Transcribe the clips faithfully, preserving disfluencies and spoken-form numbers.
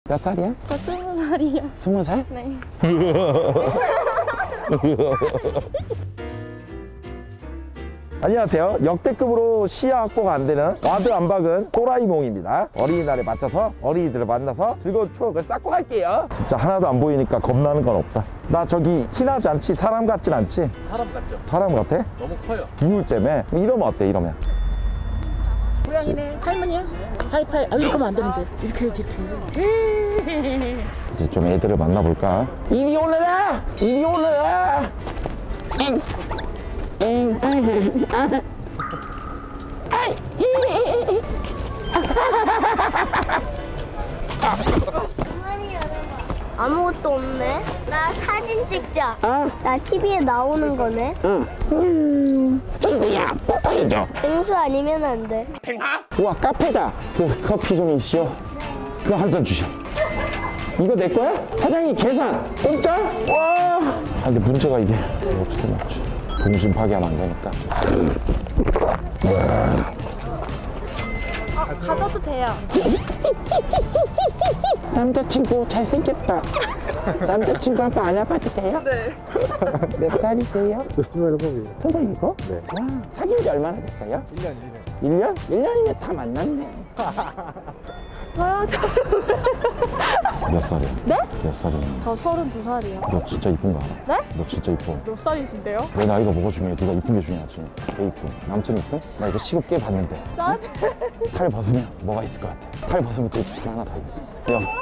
몇 살이야? 저 스무 살이요. 스무 살? 네. 안녕하세요. 역대급으로 시야 확보가 안 되는 와드 안박은 또라이몽입니다. 어린이날에 맞춰서 어린이들을 만나서 즐거운 추억을 쌓고 갈게요. 진짜 하나도 안 보이니까 겁나는 건 없다. 나 저기 티나지 않지? 사람 같진 않지? 사람 같죠? 사람 같아? 너무 커요. 기울 때문에. 이러면 어때? 이러면 고양이네. 할머니야? 하이파이. 아, 이렇게 하면 안 되는데. 이렇게 해야지, 이렇게. 이제 좀 애들을 만나볼까? 이리 오너라! 이리 오너라! 엥! 엥! 아이! 아무것도 없네. 나 사진 찍자. 어? 나 티비에 나오는 거네. 응. 음. 친구야, 뽀뽀해줘. 빙수 아니면 안 돼. 우와, 카페다. 그 커피 좀 있시오. 그거 한 잔 주시오. 이거 내 거야? 사장님 계산 공짜? 와! 아, 근데 문제가 이게 이거 어떻게 먹지? 동심 파괴하면 안 되니까. 아, 가져도 돼요. 남자친구 잘생겼다. 남자친구 한번 안아봐도 돼요? 네. 몇 살이세요? 스물일곱이에요. 스물일곱? 네. 와, 사귄 지 얼마나 됐어요? 일 년, 일 년. 일 년? 일 년이면 다 만났네. 아, 저, 몇 살이야? 네? 몇 살이야? 저 서른두 살이요. 너 진짜 이쁜 거 알아? 네? 너 진짜 이뻐. 몇 살이신데요? 내 나이가 뭐가 중요해? 네가 이쁜 게 중요하지. 너 이쁜. 남친 이쁜? 나 이거 시급 꽤 봤는데. 나한테. 팔 벗으면 뭐가 있을 것 같아? 팔 벗으면 또 짙은 하나 더 있고. 야.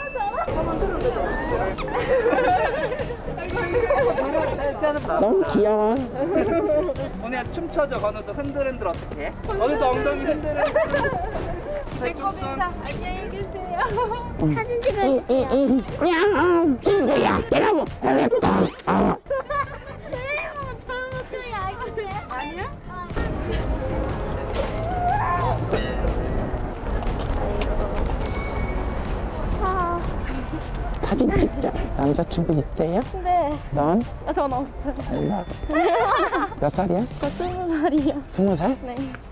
너무 귀여워. 오늘 춤춰줘. 건우도 흔들흔들 어떻게 해? 건우도 엉덩이 흔들흔들. 배꼽 인사. 안녕히 계세요. 사진 찍을 응, 응, 응. 야, 친구야. 이러고. 아. 저목소리 알고 그래? 아니야? 사진 찍자. 남자친구 있어요? 네. 넌? 아, 전 없어요. 일로 와봐. 몇 살이야? 저 스무 살이요. 스무 살? 네.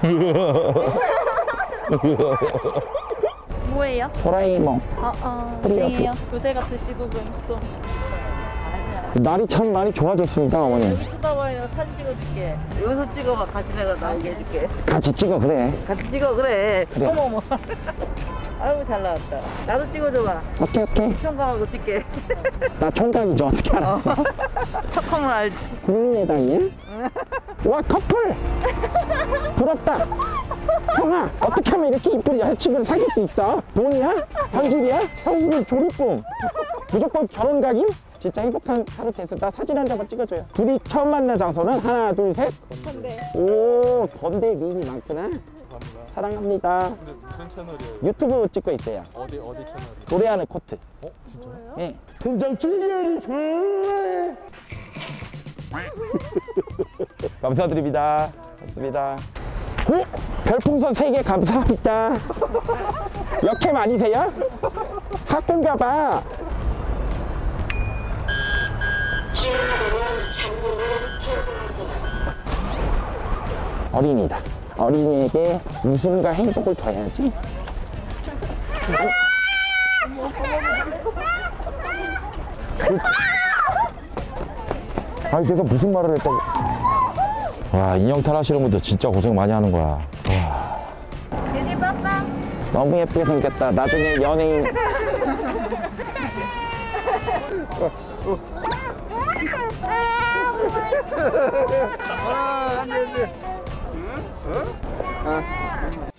뭐예요? 도라에몽. 아, 아, 우리 땡이요. 요새 같은 시국은 좀. 날이 참 많이 좋아졌습니다, 어머니. 여기 쳐다봐요. 사진 찍어줄게. 여기서 찍어봐. 같이 내가 나오게 해줄게. 같이 찍어, 그래. 같이 찍어, 그래. 그래. 어머, 어머. 아이고, 잘 나왔다. 나도 찍어줘봐. 오케이, 오케이. 청감하고 찍게. 나 총각이죠. 어떻게 알았어? 척하면 알지. 국민의당이야? 와, 커플! 부럽다. 형아, 어떻게 하면 이렇게 이쁜 여자친구를 사귈 수 있어? 돈이야? 현실이야? 현실이 조리뽕. 무조건 결혼 각임? 진짜 행복한 하루 됐어. 나 사진 한 장만 찍어줘요. 둘이 처음 만난 장소는 하나, 둘, 셋. 건데. 오, 건대 미인이 많구나. 감사합니다. 사랑합니다. 근데 무슨 채널이에요? 유튜브 찍고 있어요. 어디, 어디 채널이에요? 노래하는 코트. 어? 진짜요? 예. 된장찌개를 좋아해. 감사드립니다. 고맙습니다. 오! 별풍선 세 개 감사합니다. 역캠 아니세요? 학공가봐. 어린이다. 어린이에게 웃음과 행복을 줘야지. 아니 내가 무슨 말을 했다고. 와, 인형탈 하시는 분들 진짜 고생 많이 하는 거야. 와. 유리 빠빠. 너무 예쁘게 생겼다. 나중에 연예인. 아, 안 돼, 안 돼. 응? 어? 아.